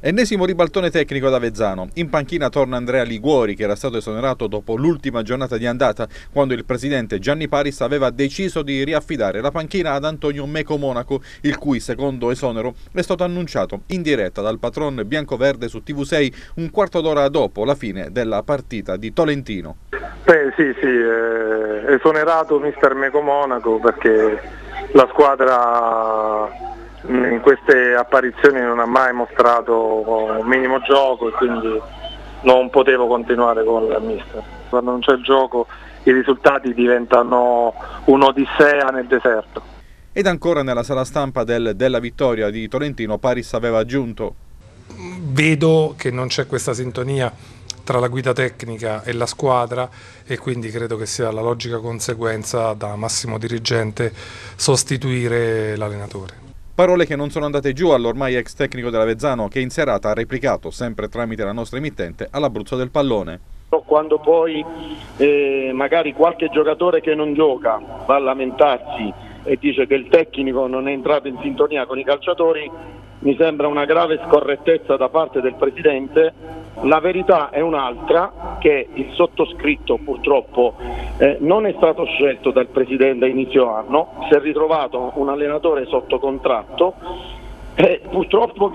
Ennesimo ribaltone tecnico da Avezzano. In panchina torna Andrea Liguori, che era stato esonerato dopo l'ultima giornata di andata, quando il presidente Gianni Paris aveva deciso di riaffidare la panchina ad Antonio Meco Monaco, il cui secondo esonero è stato annunciato in diretta dal patron biancoverde su TV6 un quarto d'ora dopo la fine della partita di Tolentino. Sì, esonerato mister Meco Monaco perché la squadra in queste apparizioni non ha mai mostrato un minimo gioco e quindi non potevo continuare con il mister. Quando non c'è il gioco i risultati diventano un'odissea nel deserto. Ed ancora nella sala stampa della vittoria di Tolentino, Paris aveva aggiunto: vedo che non c'è questa sintonia tra la guida tecnica e la squadra e quindi credo che sia la logica conseguenza da massimo dirigente sostituire l'allenatore. Parole che non sono andate giù all'ormai ex tecnico dell'Avezzano, che in serata ha replicato, sempre tramite la nostra emittente, all'Abruzzo del Pallone. Quando poi magari qualche giocatore che non gioca va a lamentarsi e dice che il tecnico non è entrato in sintonia con i calciatori, mi sembra una grave scorrettezza da parte del presidente. La verità è un'altra, che il sottoscritto purtroppo non è stato scelto dal presidente a inizio anno, si è ritrovato un allenatore sotto contratto e purtroppo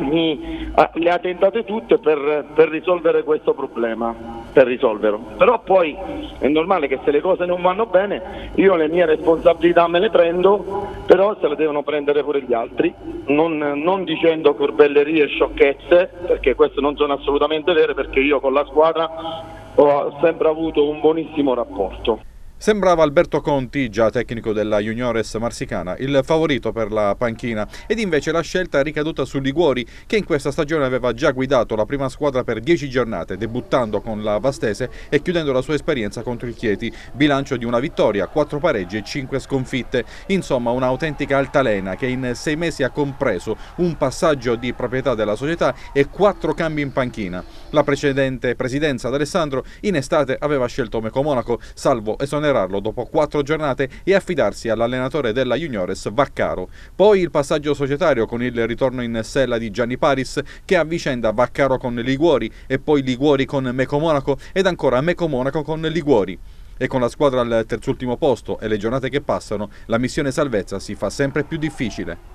le ha tentate tutte per risolvere questo problema, però poi è normale che se le cose non vanno bene io le mie responsabilità me le prendo, però se le devono prendere pure gli altri, non dicendo corbellerie e sciocchezze, perché queste non sono assolutamente vere, perché io con la squadra ho sempre avuto un buonissimo rapporto. Sembrava Alberto Conti, già tecnico della Juniores Marsicana, il favorito per la panchina, ed invece la scelta è ricaduta su Liguori, che in questa stagione aveva già guidato la prima squadra per 10 giornate, debuttando con la Vastese e chiudendo la sua esperienza contro il Chieti, bilancio di una vittoria, 4 pareggi e 5 sconfitte. Insomma, un'autentica altalena che in 6 mesi ha compreso un passaggio di proprietà della società e 4 cambi in panchina. La precedente presidenza d'Alessandro in estate aveva scelto Meco Monaco, salvo esonerarlo dopo 4 giornate e affidarsi all'allenatore della Juniores Vaccaro. Poi il passaggio societario con il ritorno in sella di Gianni Paris, che avvicenda Vaccaro con Liguori e poi Liguori con Meco Monaco ed ancora Meco Monaco con Liguori. E con la squadra al terzultimo posto e le giornate che passano, la missione salvezza si fa sempre più difficile.